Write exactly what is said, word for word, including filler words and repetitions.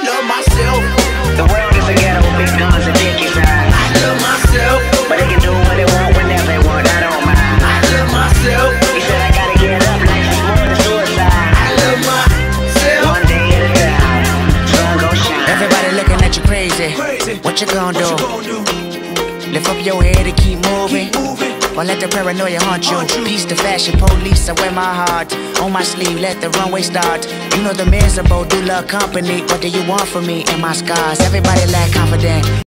love myself. The world is a ghetto with big guns and dick inside. I love myself. But they can do what they want whenever they want, I don't mind. I love myself. He said I gotta get up, life is more than suicide. I love myself. One day at a time, sun gon' shine. Everybody looking at you crazy. Crazy. What you gonna do? What you gonna do? Lift up your head and keep moving. Keep moving. Or let the paranoia haunt you. Haunt you. Peace to fashion police, I wear my heart on my sleeve, let the runway start. You know the miserable do love company. What do you want from me and my scars? Everybody lack confidence.